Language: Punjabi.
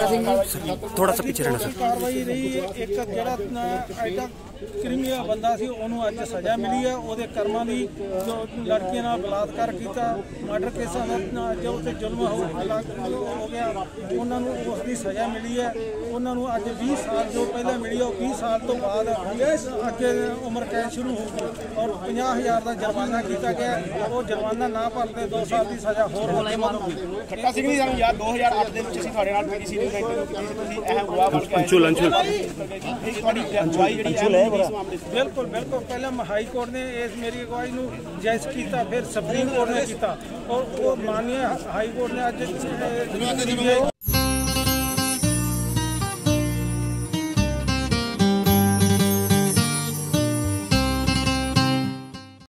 थोड़ा सा पीछे रहना सर। कार्रवाई रही है। एक ਜਿਹੜਾ ਐਡਾ ਕ੍ਰਿਮੀਨਲ ਬੰਦਾ ਸੀ ਉਹਨੂੰ ਅੱਜ ਸਜ਼ਾ ਮਿਲੀ ਹੈ। ਉਹਦੇ ਕਰਮਾਂ ਦੀ ਜੋ ਲੜਕੀਆਂ ਨਾਲ ਬਲਾਤਕਾਰ ਕੀਤਾ, ਮਰਡਰ ਕੇਸਾਂ ਦਾ ਜੋ ਉੱਤੇ ਜ਼ੁਲਮ ਹੋ ਗਿਆ, ਉਹਨਾਂ ਨੂੰ ਉਸ ਦੀ ਸਜ਼ਾ ਮਿਲੀ ਹੈ। ਉਹਨਾਂ ਨੂੰ ਅੱਜ 20 ਸਾਲ ਜੋ ਪਹਿਲਾਂ ਮਿਲੀ ਉਹ 20 ਸਾਲ ਤੋਂ ਬਾਅਦ ਅੱਗੇ ਉਮਰ ਕੈਦ ਸ਼ੁਰੂ ਹੋਊਗੀ ਔਰ 50,000 ਦਾ ਜੁਰਮਾਨਾ ਕੀਤਾ ਗਿਆ। ਉਹ ਜੁਰਮਾਨਾ ਨਾ ਭਰਦੇ 2 ਸਾਲ ਦੀ ਸਜ਼ਾ ਹੋਰ ਹੋਣੀ ਬਣੂਗੀ। ਖੱਟਾ ਸਿੰਘ ਜੀ ਸਾਨੂੰ ਯਾਦ 2008 ਦੇ ਵਿੱਚ ਅਸੀਂ ਤੁਹਾਡੇ ਨਾਲ ਪੀਡੀਸੀ ਦੀ ਇੰਟਰਵਿਊ ਕੀਤੀ ਸੀ, ਤੁਸੀਂ ਇਹ ਹੁਆ ਬਣ ਕੇ अंशुल ਤੁਹਾਡੀ ਅਗਵਾਈ ਜਿਹੜੀ ਇਸ ਮਾਮਲੇ 'ਚ बिल्कुल बिल्कुल पहले हाई कोर्ट ने इस मेरी अगवाई को जायज़ किया, फिर सुप्रीम कोर्ट ने किया और वो माननीय हाई कोर्ट ने अज